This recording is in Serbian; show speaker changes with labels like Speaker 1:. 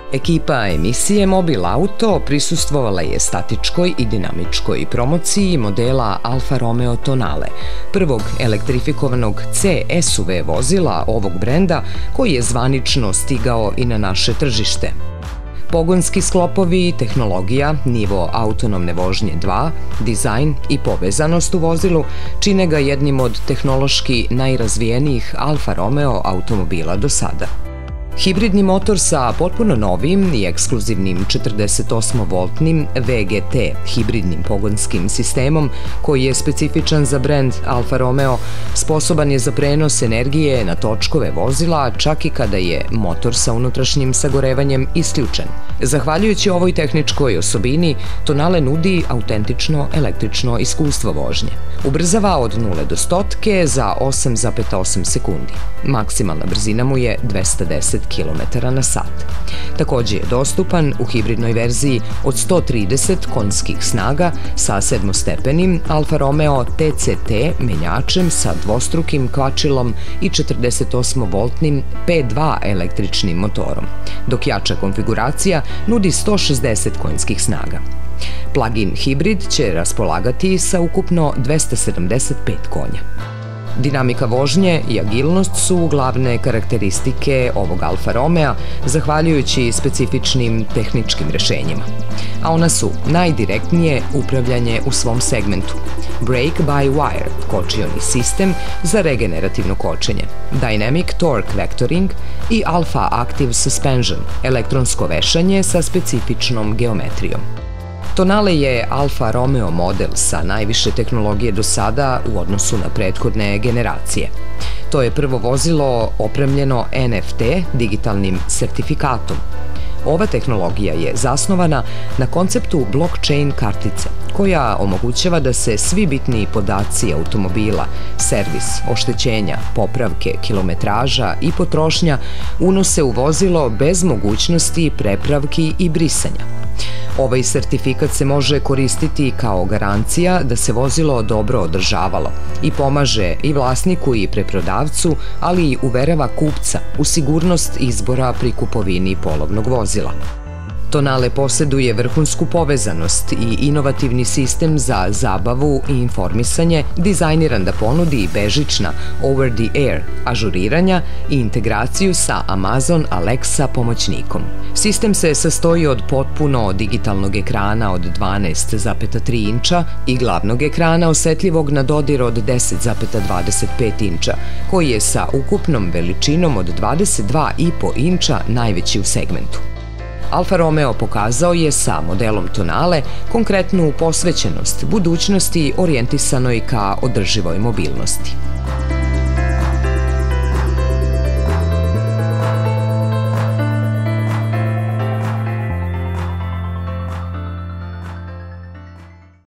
Speaker 1: Ekipa emisije Mobil Auto prisustvovala je statičkoj i dinamičkoj promociji modela Alfa Romeo Tonale, prvog elektrifikovanog C SUV vozila ovog brenda koji je zvanično stigao i na naše tržište. Pogonski sklopovi, tehnologija, nivo autonomne vožnje 2, dizajn i povezanost u vozilu čine ga jednim od tehnološki najrazvijenijih Alfa Romeo automobila do sada. Hibridni motor sa potpuno novim i ekskluzivnim 48-voltnim VGT hibridnim pogonskim sistemom, koji je specifičan za brend Alfa Romeo, sposoban je za prenos energije na točkove vozila čak i kada je motor sa unutrašnjim sagorevanjem isključen. Zahvaljujući ovoj tehničkoj osobini, Tonale nudi autentično električno iskustvo vožnje. Ubrzava od 0 do 100 za 8,8 sekundi. Maksimalna brzina mu je 210 km/h. Takođe je dostupan u hibridnoj verziji od 130 konjskih snaga sa sedmostepenim Alfa Romeo TCT menjačem sa dvostrukim kvačilom i 48-voltnim P2 električnim motorom, dok jača konfiguracija nudi 160 konjskih snaga. Plug-in hibrid će raspolagati sa ukupno 275 konja. Dinamika vožnje i agilnost su glavne karakteristike ovog Alfa Romea, zahvaljujući specifičnim tehničkim rešenjima. A ona su najdirektnije upravljanje u svom segmentu, Brake by Wire, kočioni sistem za regenerativno kočenje, Dynamic Torque Vectoring i Alpha Active Suspension, elektronsko vešanje sa specifičnom geometrijom. Tonale je Alfa Romeo model sa najviše tehnologije do sada u odnosu na prethodne generacije. To je prvo vozilo opremljeno NFT digitalnim sertifikatom. Ova tehnologija je zasnovana na konceptu blockchain kartice, koja omogućava da se svi bitni podaci automobila, servis, oštećenja, popravke, kilometraža i potrošnja unose u vozilo bez mogućnosti prepravki i brisanja. Ovaj sertifikat se može koristiti kao garancija da se vozilo dobro održavalo i pomaže i vlasniku i preprodavcu, ali i uverava kupca u sigurnost izbora pri kupovini polovnog vozila. Tonale poseduje vrhunsku povezanost i inovativni sistem za zabavu i informisanje, dizajniran da ponudi bežična over-the-air ažuriranja i integraciju sa Amazon Alexa pomoćnikom. Sistem se sastoji od potpuno digitalnog ekrana od 12,3 inča i glavnog ekrana osetljivog na dodir od 10,25 inča, koji je sa ukupnom veličinom od 22,5 inča najveći u segmentu. Alfa Romeo pokazao je sa modelom Tonale konkretnu posvećenost budućnosti orijentisanoj ka održivoj mobilnosti.